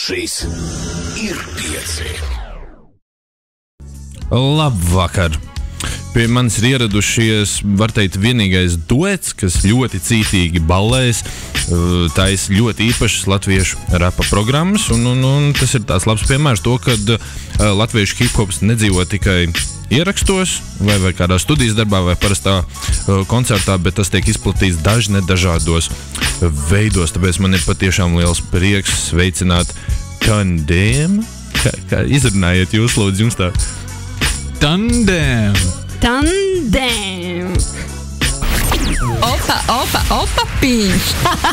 Šis ir 5. Labvakar! Pie manis ir ieradušies, var teikt, vienīgais duets, kas ļoti cītīgi ballēs, tais ļoti īpašas latviešu rapa programmas, un tas ir tās labs piemērs to, kad latviešu hiphops nedzīvo tikai ierakstos, vai kādā studijas darbā, vai parastā koncertā, bet tas tiek izplatīts dažādos veidos, tāpēc man ir patiešām liels prieks sveicināt Tandem. Kā izrunājiet jūs, lūdzu, jums tā? Tandem! Opa, pīņš!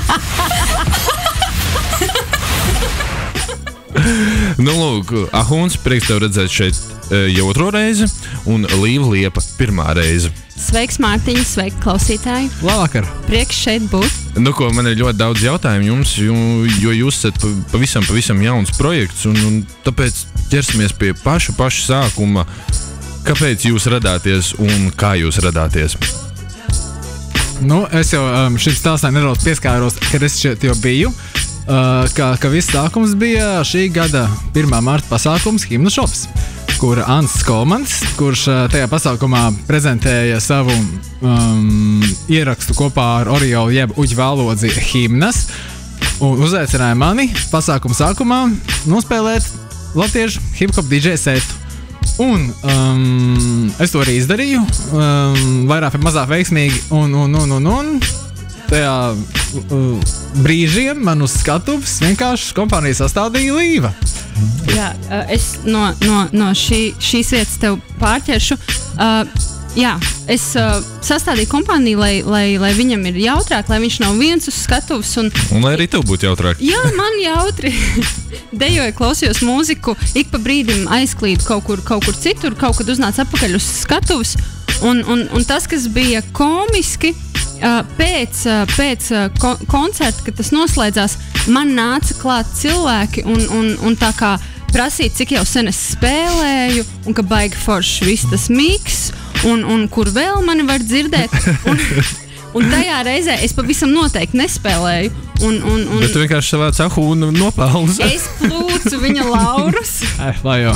Nu, lūk, Ahuns, prieks tev redzēt šeit jau otro reizi, un Līva Liepa pirmā reize. Sveiks, Mārtiņ, sveiki, klausītāji! Labvakar! Prieks šeit būt! Nu, ko, man ir ļoti daudz jautājumu jums, jo jūs esat pavisam jauns projekts, un tāpēc ķersimies pie paša sākuma. Kāpēc jūs radāties un kā jūs radāties? Nu, es jau šim stāstam nedaudz pieskāros, kad es šeit jau biju. Ka viss sākums bija šī gada 1. marta pasākums Himnu šops, kur Ants Skolmans, kurš tajā pasākumā prezentēja savu ierakstu kopā ar Oriolu jeb Uģi Valodzi Himnas, un uzaicināja mani pasākuma sākumā nospēlēt latviešu hip-hop DJ setu. Un es to arī izdarīju, vairāk vai mazāk veiksmīgi, un tajā brīžiem man uz skatuves vienkārši kompānija sastādīja Līva. Jā, es no šīs vietas tev pārķeršu. Jā, es sastādīju kompāniju, lai viņam ir jautrāk, lai viņš nav viens uz skatuves. Un lai arī tev būtu jautrāk. Jā, man jautri. Dejoju, klausījos mūziku, ik pa brīdim aizklīdu kaut kur citur, kaut kad uznāca atpakaļ uz skatuves. Un tas, kas bija komiski, pēc koncerta, kad tas noslēdzās, man nāca klāt cilvēki un tā kā prasīt, cik jau sen es spēlēju, un ka baigi foršs viss tas miks, un kur vēl mani var dzirdēt. Un tajā reizē es pavisam noteikti nespēlēju. Bet tu vienkārši savā cahu un nopelnus. Es plūcu viņa laurus. Lai jau.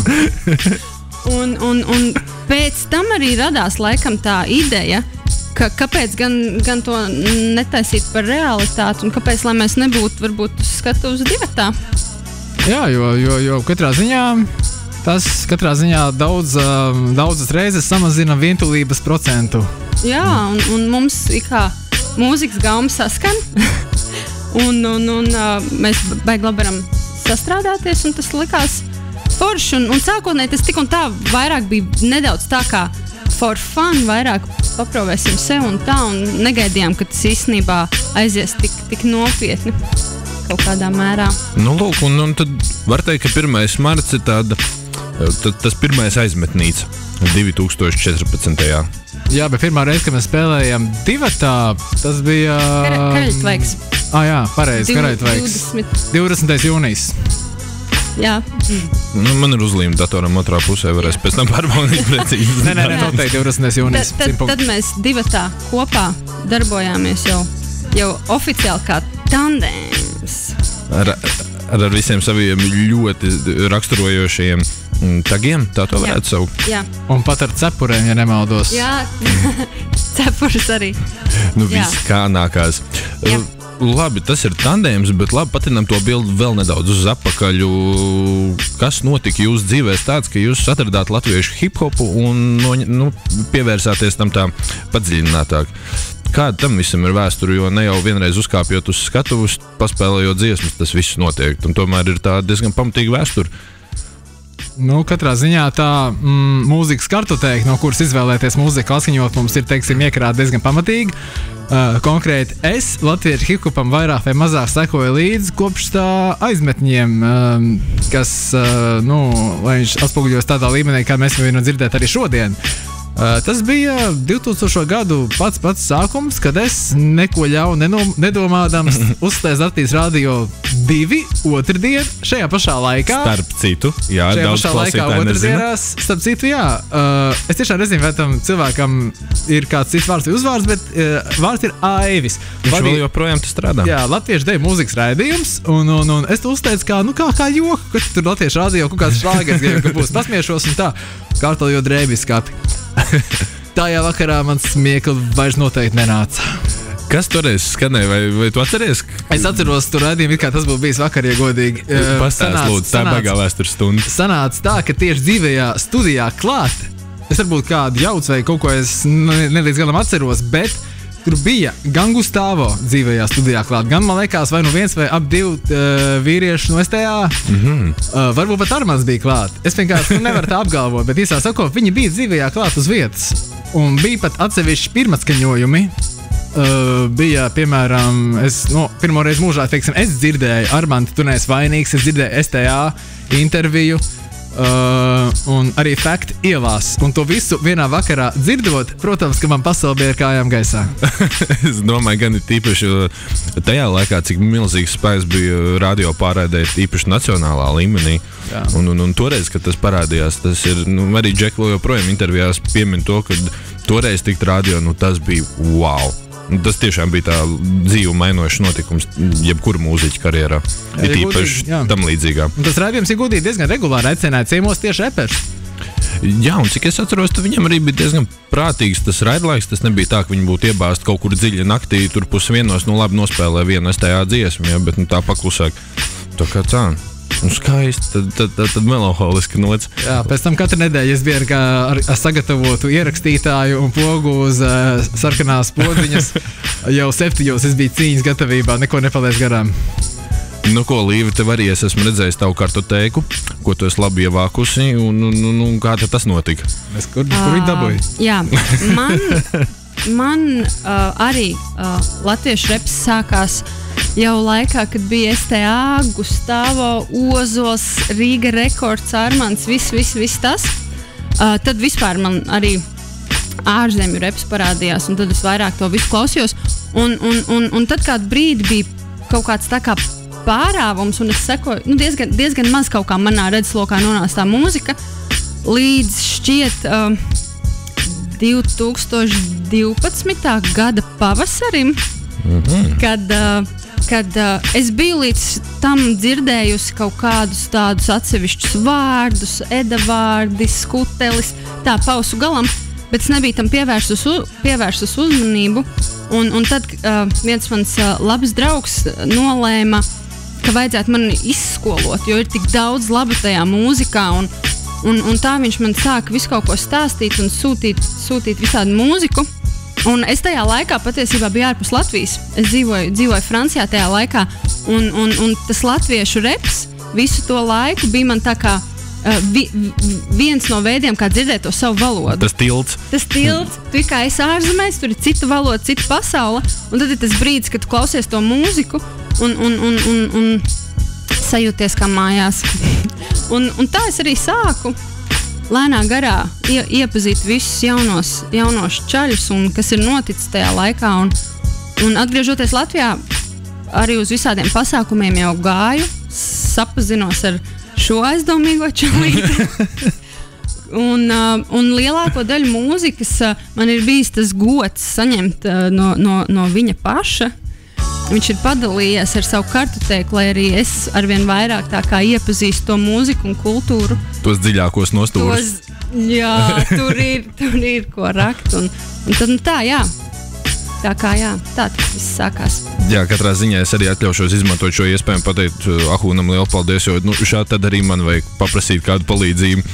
Un pēc tam arī radās laikam tā ideja, kāpēc gan to netaisīt par realitāti, un kāpēc, lai mēs nebūtu varbūt skatuves divatā. Jā, jo katrā ziņā daudzas reizes samazina vientulības procentu. Jā, un mums kā mūzikas gauma saskan, un mēs baigi labi varam sastrādāties, un tas likās forši, un sākotnēji tas tik un tā vairāk bija nedaudz tā kā for fun, vairāk paprovēsim sev un tā, un negaidījām, ka tas īstenībā aizies tik nopietni kaut kādā mērā. Nu, lūk, un tad var teikt, ka 1. marts ir tas pirmais aizmetnīts 2014. Jā, bet pirmā reize, kad mēs spēlējām divatā, tas bija... Karaļtveiks. Jā, pareizi, Karaļtveiks. 20. jūnijas. Jā. Nu, man ir uzlīme datoram otrā pusē, varēs pēc tam pārbaudīt precīzi. Nē, noteikti 20. jūnijas. Tad mēs divatā kopā darbojāmies jau oficiāli kā tandems. Ar visiem saviem ļoti raksturojošiem tagiem, tā to varētu saukt. Jā. Un pat ar cepurēm, ja nemaldos. Jā, cepures arī. Nu, viss kā nākās. Jā. Labi, tas ir tandems, bet labi, patinam to bildi vēl nedaudz uz apakaļu. Kas notika jūsu dzīvēs tāds, ka jūs atradāt latviešu hip-hopu un pievērsāties tam tā padziļinātāk? Kāda tam visam ir vēsture, jo ne jau vienreiz uzkāpjot uz skatuves, paspēlējot dziesmas, tas viss notiek. Un tomēr ir tā diezgan pamatīga vēsture. Nu, katrā ziņā tā mūzikas kartotēka, no kuras izvēlēties mūziku atskaņot, mums ir, teiksim, iekrāt diezgan pamatīgi. Konkrēti es latviešu hip-hopam vairāk vai mazāk sekoju līdzi kopš tā aizmetņiem, kas, lai viņš atspoguļos tādā līmenī, kā mēs varam dzirdēt arī šodien. Tas bija 2000. gadu pats sākums, kad es neko ļaunu nedomādams uzstājos Latvijas radio 2 otrdien šajā pašā laikā. Starp citu, jā, šajā daudz pašā laikā otrdienās, starp citu, jā. Es tiešām nezinu, vai tam cilvēkam ir kāds cits vārds vai uzvārds, bet vārds ir Aivis. Viņš vēl joprojām tas strādā. Jā, latviešu deju mūzikas raidījums, un es to uzteicu kā joku, ka tur latviešu radio kaut kāds šlāgers, ka būs pasmiešos un tā, kārtoļot drēbis skati. Tajā vakarā mans smiekli vairs noteikti nenāca. Kas toreiz skanēja, vai tu atceries? Es atceros tur raidījumu, kā tas būtu bijis vakar, ja godīgi. Pastāst, lūdzu, tā baigā vēstures stunda. Sanāca tā, ka tieši dzīvajā studijā klāt, es varbūt kādu jaucu vai kaut ko es nelīdz galam atceros, bet tur bija gan Gustavo dzīvajā studijā klāt, gan, man liekas, vai nu viens vai ap 2 vīrieši no STA. Varbūt pat Armāns bija klāt. Es vienkārši nevaru tā apgalvot, bet īsā sakot, viņi bija dzīvajā klāt uz vietas. Un bija pat atsevišķi pirmatskaņojumi. Bija, piemēram, pirmo reizi mūžā, teiksim, es dzirdēju Armāns, tu neesi vainīgs, es dzirdēju STA interviju. Un arī fakti ielās. Un to visu vienā vakarā dzirdot, protams, ka man pasaule bija ar kājām gaisā. Es domāju, gan tīpaši tajā laikā, cik milzīgs spēks bija radio pārraidē, tīpaši nacionālā līmenī. Un toreiz, kad tas parādījās, tas ir, arī Džeki joprojām intervijās piemin to, ka toreiz tikt radio, tas bija wow. Tas tiešām bija tā dzīvu mainošs notikums jebkura mūziķa karjerā. Ir īpaši tam līdzīgā. Un tas raidījums ir godīgi diezgan regulāri aicināja ciemos tieši repers. Jā, un cik es atceros, tad viņam arī bija diezgan prātīgs tas raidlaiks. Tas nebija tā, ka viņi būtu iebāzt kaut kur dziļi naktī, tur 1:30, labi nospēlē vienu STA dziesmu, ja, bet tā paklusāk. Tā kā tā. Un skaisti, tad melanholiski nots. Jā, pēc tam katru nedēļu es biju ar sagatavotu ierakstītāju un pogu uz sarkanās podziņas. Jau 7 es biju cīņas gatavībā, neko nepalaist garām. Nu ko, Līva, tev arī es esmu redzējis tavu kartotēku, ko tu esi labi ievākusi, un kā tad tas notika? Kur viņi dabūja? Jā, man arī latviešu reps sākās jau laikā, kad bija STA, Gustavo, Ozols, Rīga Rekords, Armāns, viss tas. Tad vispār man arī ārzemju reps parādījās, un tad es vairāk to visu klausījos. Un tad kādu brīdi bija kaut kāds tā kā pārāvums, un es sekoju, diezgan maz kaut kā manā redzeslokā nonāca tā mūzika, līdz šķiet 2012. Gada pavasarim, kad es biju līdz tam dzirdējusi kaut kādus tādus atsevišķus vārdus, edavārdi, skutelis, tā pausu galam, bet es nebiju tam pievērsus uzmanību. Un tad viens mans labs draugs nolēma, ka vajadzētu mani izskolot, jo ir tik daudz laba tajā mūzikā, un tā viņš man sāka visu kaut ko stāstīt un sūtīt visādu mūziku. Un es tajā laikā patiesībā biju ārpus Latvijas. Es dzīvoju Francijā tajā laikā, un tas latviešu reps visu to laiku bija man tā kā viens no veidiem, kā dzirdēt to savu valodu. Tas tilts. Tu kā esi ārzemēs, tur ir cita valoda, cita pasaule, un tad ir tas brīdis, kad tu klausies to mūziku un sajūties kā mājās. un tā es arī sāku lēnā garā iepazīt visus jaunos čaļus, un kas ir noticis tajā laikā. Un atgriežoties Latvijā, arī uz visādiem pasākumiem jau gāju, sapazinos ar šo aizdomīgo čalīti. un lielāko daļu mūzikas man ir bijis tas gods saņemt no viņa paša. Viņš ir padalījies ar savu kartotēku, lai arī es arvien vairāk tā kā iepazīstu to mūziku un kultūru. Tos dziļākos nostūrus. Jā, tur ir ko rakt. Un tad tā, jā. Tā kā jā, tā tas viss sākās. Jā, katrā ziņā es arī atļaušos izmantot šo iespēju pateikt Ahūnam lielu paldies, jo šādi tad arī man vajag paprasīt kādu palīdzību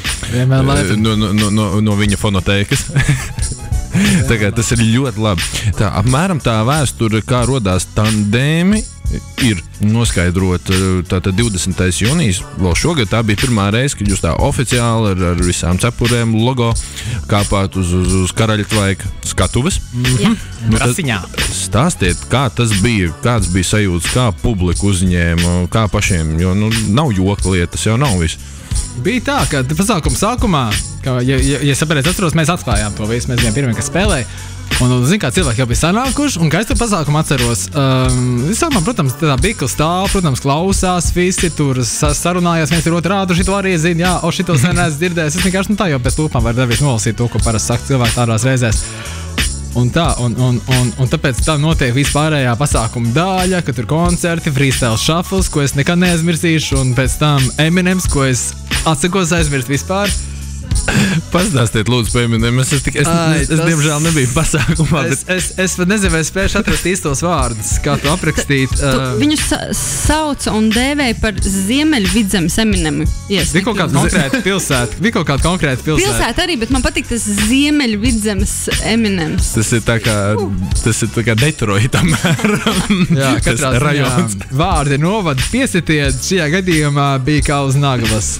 no viņa fonotēkas. Tā kā tas ir ļoti labi. Tā, apmēram tā vēsture, kā rodās tandēmi, ir noskaidrota tātad 20. jūnijas. Vēl šogad tā bija pirmā reize, kad jūs tā oficiāli ar visām cepurēm, logo kāpāt uz karaļtvaika skatuves. Rasiņā. Stāstiet, kā tas bija, kāds bija sajūtas, kā publika uzņēma, kā pašiem, jo nav joka lietas, jau nav viss. bija tā, ka pasākuma sākumā, ja sapareizi atceros, mēs atklājām to visu, mēs bijām pirmie, kas spēlēja. Un zin, kā cilvēki jau bija sanākuši, un kā es to pasākumu atceros, visākumā, protams, tā bikla stāv, protams, klausās, visi tur sarunājās, viens ir otru rādu, šito arī zina, jā, o šito sen neesmu dzirdējis, es vienkārši tā jau pēc lūpām var devies nolasīt to, ko parasti saka cilvēki tādās reizēs. Un tā, un tāpēc tā notiek vispārējā pasākuma daļa, ka tur koncerti, freestyle shuffles, ko es nekad neaizmirsīšu, un pēc tam Eminems, ko es atsakos aizmirst vispār. Pastāstiet, lūdzu, par Eminem. Es diemžēl nebiju pasākumā. Es pat nezinu, vai spēšu atrast īstos vārdus, kā to aprakstīt. Viņu sauca un dēvēja par Ziemeļvidzemes Eminemu. Bija kaut kāda konkrēta pilsēta. Pilsēta arī, bet man patīk tas Ziemeļvidzemes Eminems. Tas ir tā kā Detroita apmēram. Jā, katrā ziņā vārdi novada piesitiet šajā gadījumā bija kā uz naglas.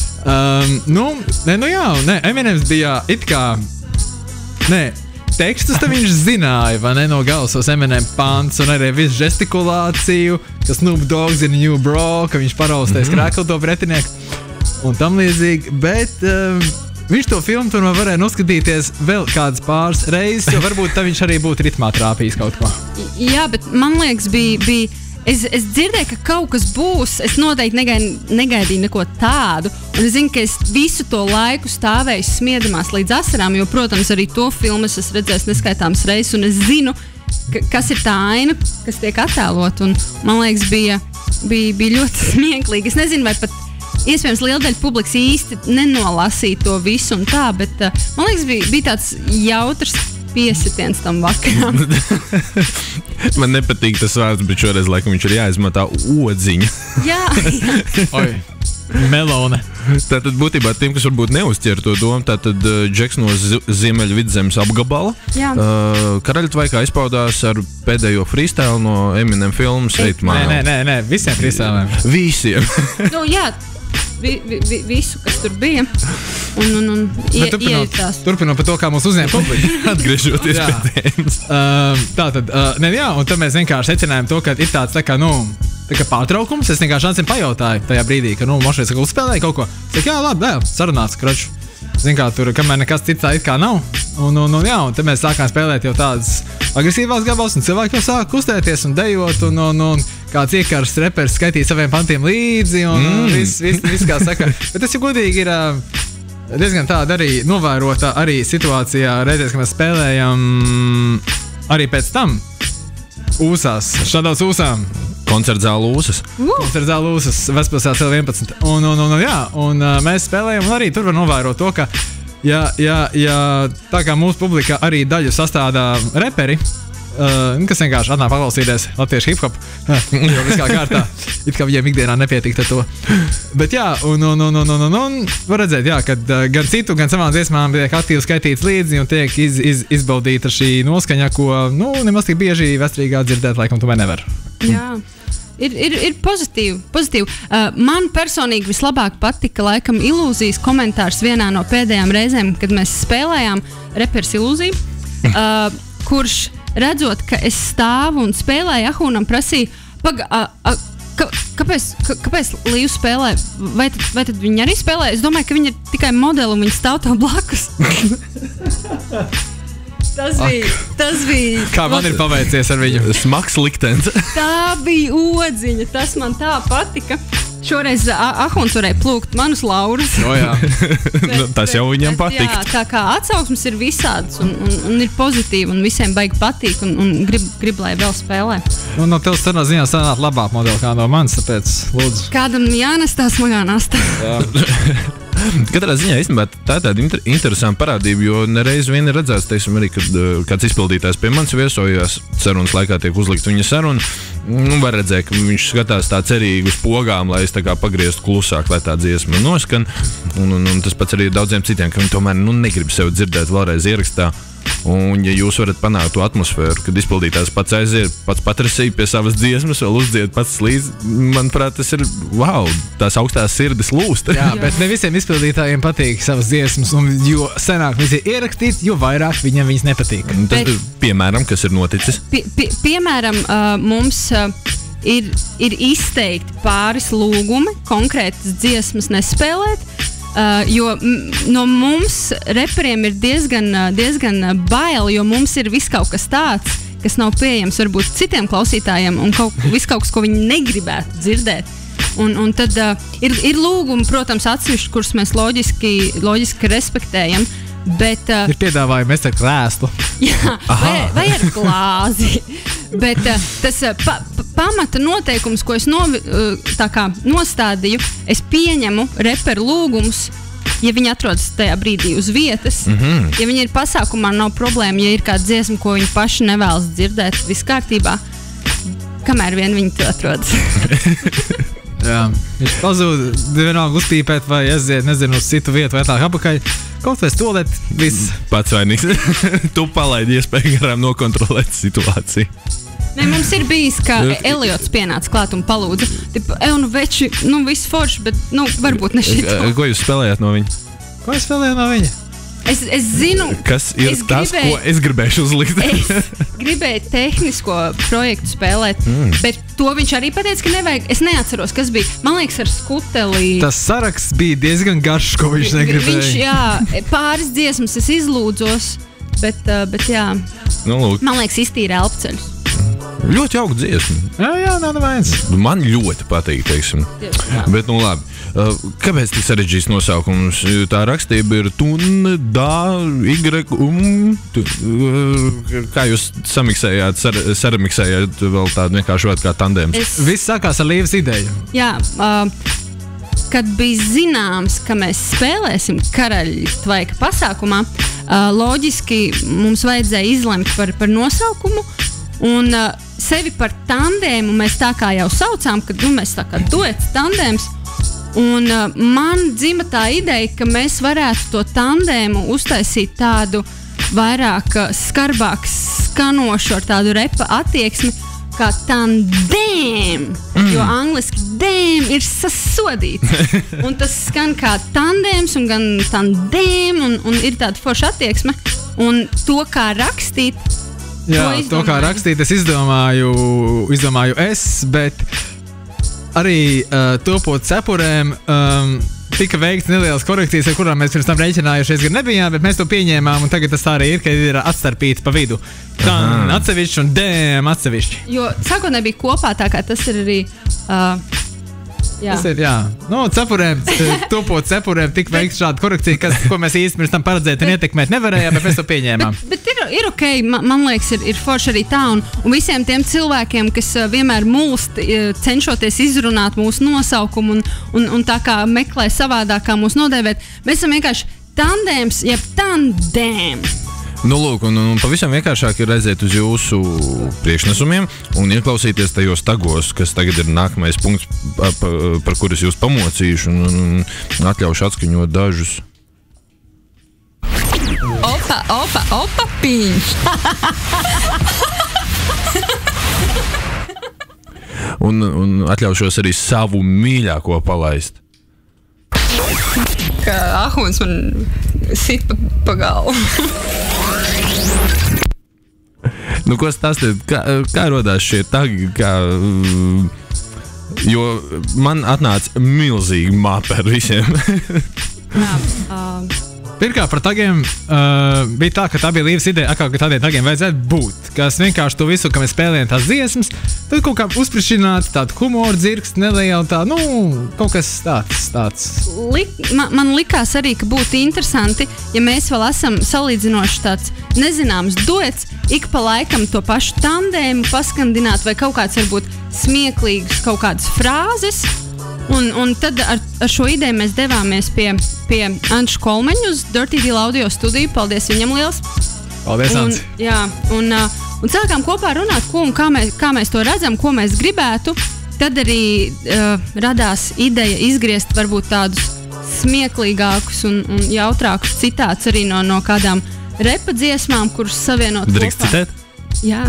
Eminems bija it kā, tekstus te viņš zināja, vai ne, no galvas tos Eminem pants, un arī visu žestikulāciju, ka Snoop Dogg's ir new bro, ka viņš paraustēs krēklu to pretinieku, un tam līdzīgi, bet viņš to filmu tur varēja noskatīties vēl kādas pāris reizes, jo varbūt tā viņš arī būtu ritmā trāpījis kaut ko. Jā, bet man liekas bija Es dzirdēju, ka kaut kas būs. Es noteikti negaidīju neko tādu. Un es zinu, ka es visu to laiku stāvēju smiedamās līdz asarām, jo, protams, arī to filmu es esmu redzējis neskaitāmas reizes. Un es zinu, kas ir tā aina, kas tiek attēlot. Un, man liekas, bija ļoti smieklīgi. Es nezinu, vai pat iespējams liela daļa publikas īsti nenolasīja to visu un tā, bet man liekas, bija tāds jautrs piesitiens tam vakaram. Man nepatīk tas vārds, bet šoreiz laikam viņš ir jāizmanto odziņa. Jā. Oi, melone. Tātad būtībā tiem, kas varbūt neuzķer to domu, tātad Džeks no Ziemeļvidzemes apgabala. Karaļtvaikā izpaudās ar pēdējo freestyle no Eminem filmas Eight Mile. Nē, visiem freestylēm. Visiem. Jā. Visu, kas tur bija, un iejutās. Turpinot par to, kā mūs uzņēma publika. Atgriežoties pie tēmas. Tātad, un tad mēs vienkārši secinājām to, ka ir tāds tā kā pārtraukums. Es vienkārši ancim pajautāju tajā brīdī, ka, mošais saka, uzspēlēja kaut ko. Saka, jā, labi, sarunāts, kraču. Zin kā, tur, kamēr nekas cits tā it kā nav. Un tad mēs sākām spēlēt jau tādas agresīvās gabals, un cilvēki jau sāk kustēties un dejot, un kāds iekārs reperis skaitīja saviem pantiem līdzi, un viss kā saka. Bet tas jau godīgi ir diezgan tāda arī novērota arī situācijā reizēs, ka mēs spēlējam arī pēc tam Ūsās, šādās Ūsām. Koncertzālu Ūsas. Koncertzālu Ūsas, Vespilsētas L11. Un mēs spēlējam, un arī tur var novērot to, ka ja tā kā mūsu publika arī daļu sastādā reperi, kas vienkārši atnāk paklausīties latviešu hip-hop, jo viss kā kārtā, it kā viņiem ikdienā nepietikt ar to. Bet jā, un var redzēt, jā, kad gan citu, gan savām dziesmām tiek aktīvi skaitīts līdzi un tiek izbaudīta šī noskaņa, ko, nemaz tik bieži vestrīgā dzirdēt, laikam tomēr nevar. Jā. Ir pozitīvi. Man personīgi vislabāk patika laikam Ilūzijas komentārs vienā no pēdējām reizēm, kad mēs spēlējām reperis Ilūziju, kurš redzot, ka es stāvu un spēlēju, Ahūnam prasīja, kāpēc Līvu spēlē? Vai tad viņi arī spēlē? Es domāju, ka viņi ir tikai modeli un viņi stāv tev blakus. Tas bija. Kā man ir paveicies ar viņu? Smags liktenis. Tā bija odziņa, tas man tā patika. Šoreiz Ahūns varēja plūkt manus laurus. Tas jau viņam patīk. Jā, tā kā atsauksmes ir visādas un ir pozitīvi un visiem baigi patīk un grib lai vēl spēlē. No tev tādā ziņā sanāk labāk modeli kā no manis, tāpēc lūdzu. Kādam jānestā smagā nastā. Katrā ziņā īstenībā tā ir tāda interesanta parādība, jo nereiz vien ir redzēts, teiksim, arī, kad kāds izpildītājs pie manis viesojās, sarunas laikā tiek uzlikt viņa saruna. Var redzēt, ka viņš skatās tā cerīgi uz pogām, lai es tā kā pagrieztu klusāk, lai tā dziesma noskan. Un tas pats arī daudziem citiem, ka viņi tomēr negrib sevi dzirdēt vēlreiz ierakstā. Un, ja jūs varat panākt to atmosfēru, kad izpildītājs pats aiziet, pats patrasīja pie savas dziesmas, vēl uzdzied pats līdzi, manuprāt, tas ir wow, tās augstās sirdis lūst. Jā, bet ne visiem izpildītājiem patīk savas dziesmas, un jo senāk viņas ir ierakstīt, jo vairāk viņam viņas nepatīk. Tas ir, piemēram, kas ir noticis? Piemēram, mums ir izteikti pāris lūgumi konkrētas dziesmas nespēlēt, Jo no mums reperiem ir diezgan bail, jo mums ir viss kaut kas tāds, kas nav pieejams varbūt citiem klausītājiem un viss kaut kas, ko viņi negribētu dzirdēt. Un tad ir lūgumi, protams, atsevišķi, kurus mēs loģiski respektējam, bet... Ir piedāvājumi mest ar krēslu. Jā, vai ar glāzi. Bet tas pamata noteikums, ko es nostādīju, es pieņemu reperu lūgumus, ja viņi atrodas tajā brīdī uz vietas. Ja viņi ir pasākumā, nav problēma. Ja ir kāda dziesma, ko viņi paši nevēlas dzirdēt, viss kārtībā, kamēr vien viņi to atrodas. Jā, viņš pazūd, vienalga uzpīpēt vai aiziet, nezinu, uz citu vietu vai tā apakaļ. Kaut vai stolēt, viss. Pats vainīgs. Tu palaidi iespēju garām nokontrolēt situāciju. Ne, mums ir bijis, ka Eliots pienāca klāt un palūdza. Veči, viss forši, bet, varbūt ne šito. Ko jūs spēlējāt no viņa? Ko es spēlēju no viņa? Es zinu, kas ir ko es gribēšu uzlikt. Es gribēju tehnisko projektu spēlēt, bet to viņš arī pateica, ka nevajag. Es neatceros, kas bija. Man liekas, ar skuteli. Tas saraksts bija diezgan garš, ko viņš negribēja. Viņš, jā, pāris dziesmas es izlūdzos, bet jā. Man liekas, iztīra elpceļus. Ļoti jauka dziesma. Jā, nav nevajag. Man ļoti patīk, teiksim. Bet, labi. Kāpēc tik sarežģīts nosaukums? Tā rakstība ir tun, da, kā jūs saramiksējāt vēl tādu vienkārši vārdu kā tandēms? Viss sākās ar Līvas ideju. Jā, kad bija zināms, ka mēs spēlēsim Karaļtvaika pasākumā, loģiski mums vajadzēja izlemt par nosaukumu. Un sevi par tandēmu mēs tā kā jau saucām, kad mēs tā kā duets tandēms. Un man dzima tā ideja, ka mēs varētu to tandēmu uztaisīt tādu vairāk skarbāk skanošu ar tādu repa attieksmi kā tandēm. Jo angliski dēm ir sasodīts. Un tas skan kā tandēms un gan tandēm un ir tāda forša attieksme. Un to kā rakstīt. Jā, to kā rakstīt, es izdomāju bet arī topot cepurēm tika veikts nelielas korekcijas, ar kurām mēs pirms tam rēķinājušies gan nebijām, bet mēs to pieņēmām, un tagad tas tā arī ir, ka ir atstarpīts pa vidu. Tan atsevišķi un dēm atsevišķi. Jo sākotnēji bija kopā, tā kā tas ir arī... Jā. Tas ir, jā. Cepurēm, topot cepurēm tik veikts šāda korekcija, ko mēs īsti pirms tam paredzēt un ietekmēt nevarējām, bet mēs to pieņēmām. Bet ir ok, man liekas, ir forši arī tā, un visiem tiem cilvēkiem, kas vienmēr mulst, cenšoties izrunāt mūsu nosaukumu un tā kā meklē savādāk, kā mūs nodēvēt, mēs esam vienkārši tandēms, jeb tandēm. Lūk, un pavisam vienkāršāk ir aiziet uz jūsu priekšnesumiem un ieklausīties tajos tagos, kas tagad ir nākamais punkts, par kurus jūs pamocīšu un atļaušu atskaņot dažus. Opa, pīņš! un atļaušos arī savu mīļāko palaist. Kā Ahuns man sit pa galvu. Ko stāstīt, kā rodās šie tagi, jo man atnāca milzīgi māpe ar visiem. Pirmkārt, par tagiem bija tā, ka tā bija Līvas ideja, ka tādiem tagiem vajadzētu būt. Kas vienkārši to visu, ka mēs spēlējam tās dziesmas, tad kaut kā uzprišināt tādu humoru dzirkstu, nelielu tā, kaut kas tāds. Man likās arī, ka būtu interesanti, ja mēs vēl esam salīdzinoši tāds nezināms duets, ik pa laikam to pašu tandēmu paskandināt vai kaut kāds varbūt smieklīgs kaut kādas frāzes. Un tad ar šo ideju mēs devāmies pie Anša Kolmeņa uz Dirty Deal audio studiju. Paldies viņam liels! Paldies, Ants! Jā, un sākām kopā runāt, ko un kā mēs to redzam, ko mēs gribētu. Tad arī radās ideja izgriezt varbūt tādus smieklīgākus un jautrākus citātus arī no kādām repa dziesmām, kuras savienot kopā. Drīkst citēt? Jā.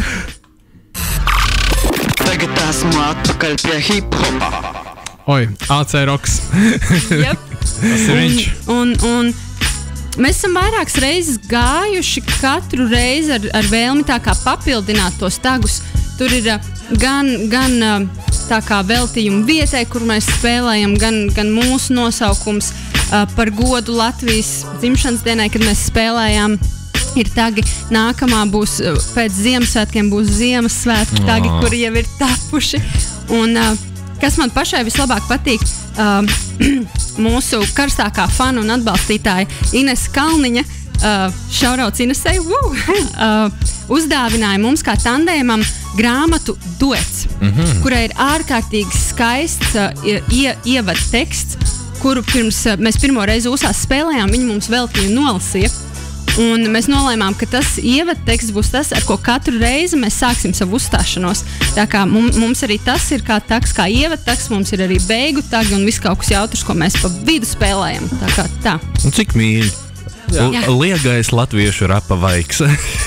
Tagad esmu atpakaļ pie hip-hopa. Oi, AC Rocks. Yep. Tas ir viņš. Un mēs esam vairākas reizes gājuši katru reizi ar vēlmi tā kā papildināt tos tagus. Tur ir gan tā kā veltījumu vietai, kur mēs spēlējam, gan mūsu nosaukums par godu Latvijas dzimšanas dienai, kad mēs spēlējām. Ir tagi, nākamā būs pēc Ziemassvētkiem, būs Ziemassvētku tagi, kuri jau ir tapuši. Un kas man pašai vislabāk patīk, mūsu karstākā fanu un atbalstītāja Ines Kalniņa, šaurauts Inesei, uzdāvināja mums kā tandēmam grāmatu Duets, kurai ir ārkārtīgi skaists ievad teksts, kuru mēs pirmo reizi Ūsās spēlējām, viņi mums veltīja nolasīja. Un mēs nolēmām, ka tas ievadteksts būs tas, ar ko katru reizi mēs sāksim savu uzstāšanos. Tā kā mums arī tas ir kā taks, kā ievadteksts, mums ir arī beigu tagi un viss kaut kas jautrs, ko mēs pa vidu spēlējam. Tā kā tā. Un cik mīļi. Liegais latviešu rapa vaiks.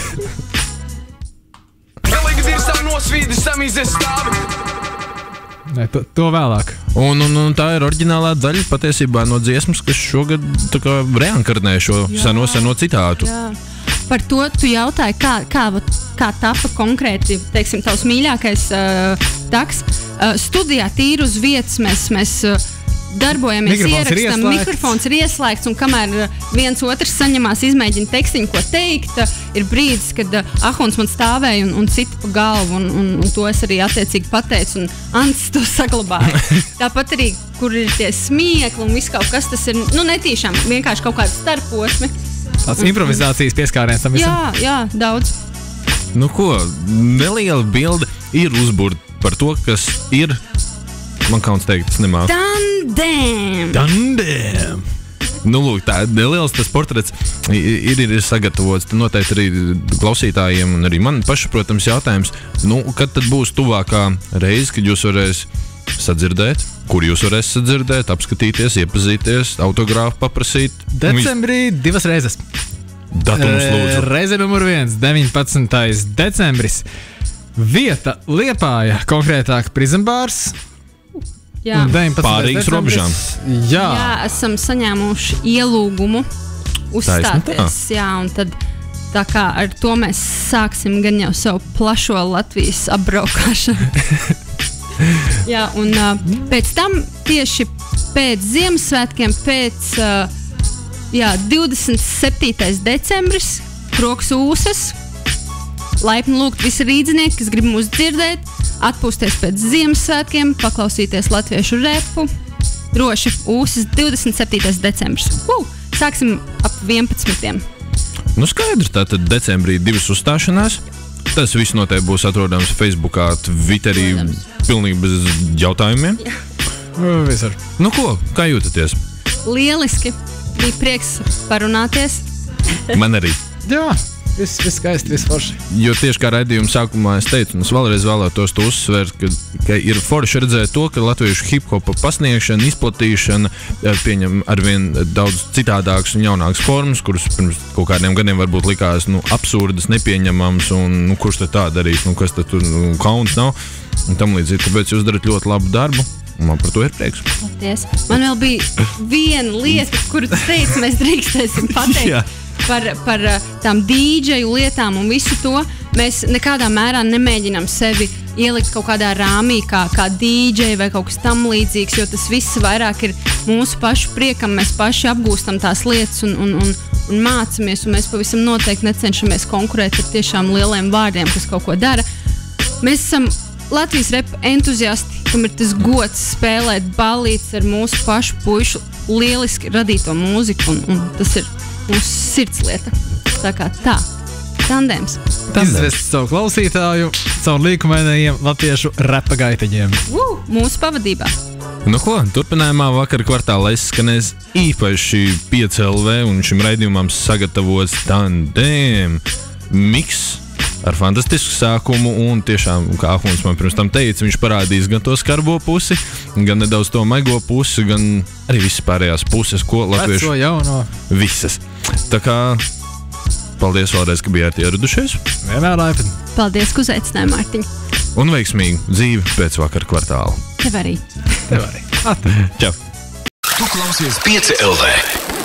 Nē, to vēlāk. Un tā ir oriģinālā daļa patiesībā no dziesmas, kas šogad reinkarnē šo seno citātu. Jā. Par to tu jautāji, kā tapa konkrēti, teiksim, tavs mīļākais taks. Studijā tīri uz vietas mēs darbojamies, ierakstam, mikrofons ir ieslēgts, un kamēr viens otrs saņemās, izmēģina tekstiņu, ko teikt, ir brīdis, kad Ahuns man stāvēja un cita pa galvu, un to es arī attiecīgi pateicu, un Ants to saglabāja. Tāpat arī, kur ir tie smiekli un viss kaut kas, tas ir, netīšām, vienkārši kaut kādi starposmi. Tāds improvizācijas pieskāriens tam visam. Jā, daudz. Nu ko, neliela bilde ir uzburta par to, kas ir. Man kauns teikt, tas nemāk. Tandem! Nu, lūk, tā neliels tas portrets ir sagatavots. Noteikti arī klausītājiem un arī man paša, protams, jautājums. Nu, kad tad būs tuvākā reize, kad jūs varēs sadzirdēt? Kur jūs varēs sadzirdēt, apskatīties, iepazīties, autogrāfu paprasīt? Decembrī 2 reizes. Datums lūdzu. Reize numur 1, 19. decembris. Vieta Liepāja, konkrētāk Prizmbārs. Jā. Pārīgas robežām. Jā, esam saņēmuši ielūgumu uzstāties. Jā, un tad tā kā ar to mēs sāksim gan jau savu plašo Latvijas apbraukšanu. Jā, un pēc tam tieši pēc Ziemassvētkiem, pēc 27. decembris, Kroks Ūsas, laipni lūgt visi rīdzinieki, kas grib mūs dzirdēt, atpūsties pēc Ziemassvētkiem, paklausīties latviešu repu. Droši Ūsas 27. decembris. Sāksim ap 11. Nu skaidrs, tātad decembrī 2 uzstāšanās. Tas viss noteikti būs atrodams Facebookā, Twitterī, pilnīgi bez jautājumiem. Visur. Nu ko, kā jūtaties? Lieliski. Bija prieks parunāties. Man arī. Jā. Viss skaisti, viss forši. Jo tieši kā raidījuma sākumā es teicu, un es vēlreiz vēlētos to uzsvērt, ka ir forši redzēt to, ka latviešu hip-hopa pasniegšana, izplatīšana pieņem arvien daudz citādākas un jaunākas formas, kuras pirms kaut kādiem gadiem varbūt likās absurdas, nepieņemams, un kurš tad tā darīs, kas tad tur kauns nav, un tam līdzīgi. Tāpēc jūs darat ļoti labu darbu. Man par to ir prieks. Paldies. Man vēl bija viena lieta, kuru tu teici, mēs drīkstēsim pateikt. Par tām dīdžeju lietām un visu to. Mēs nekādā mērā nemēģinām sevi ielikt kaut kādā rāmī kā dīdžeji vai kaut kas tam līdzīgs, jo tas viss vairāk ir mūsu pašu priekam. Mēs paši apgūstam tās lietas un mācamies, un mēs pavisam noteikti necenšamies konkurēt ar tiešām lieliem vārdiem, kas kaut ko dara. Mēs esam Latvijas repa entuziasti, kam ir tas gods spēlēt ballītes ar mūsu pašu puišu lieliski radīto mūziku, un tas ir mūsu sirdslieta. Tā kā tā. Tandems. Izvest savu klausītāju caur līkumainajiem latviešu repa gaiteņiem. Mūsu pavadībā. Nu ko, turpinājumā vakar kvartālā izskanēs īpaši 5LV un šim raidījumam sagatavots Tandem miks ar fantastisku sākumu, un tiešām, kā Ahuns man pirms tam teica, viņš parādīs gan to skarbo pusi, gan nedaudz to maigo pusi, gan arī visas pārējās puses, ko latviešu... Veco, jauno. Visas. Tā kā, paldies vēlreiz, ka bijāt ieradušies. Vienmēr laipni. Paldies, ka uzaicināji, Mārtiņ. Un veiksmīgu dzīvi pēc vakar kvartāla. Tev arī. Tev arī. Čau. Tu klausies 5LV.